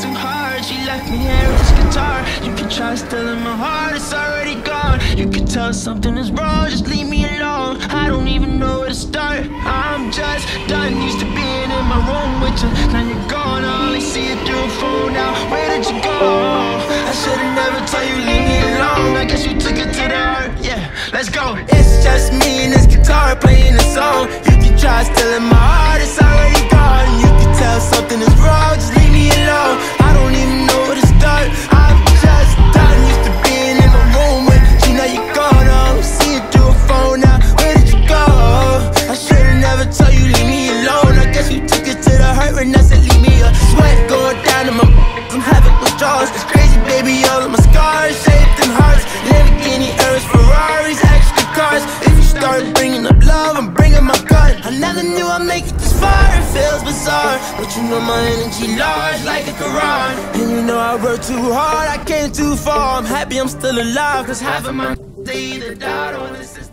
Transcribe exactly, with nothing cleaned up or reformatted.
too hard. She left me here with this guitar. You can try stealing my heart, it's already gone. You can tell something is wrong, just leave me alone. I don't even know where to start. I'm just done, used to being in my room with you. Now you're gone, I only see you through a phone now. Where did you go? I should've never told you leave me alone. I guess you took it to the heart, yeah, let's go. It's just me and this guitar playing a song. You can try stealing my heart, it's already gone. You can tell something is wrong, just leave me alone. I don't even know where to start. I'm just done, used to being in my room with you. Now you're gone, I don't see you through a phone now. Where did you go? I should've never told you leave me alone. I guess you took it to the heart when I said leave me a sweat going down to my I'm having withdrawals. It's crazy, baby, all of my scars shaped in hearts. Lamborghini, Urus, Ferraris, extra cars. If you start bringing up love, I'm bringing my gun. I never knew I'd make it this far, it feels bizarre. But you know my energy large like a Quran. And you know I worked too hard, I came too far. I'm happy I'm still alive, cause half of my they either died or this is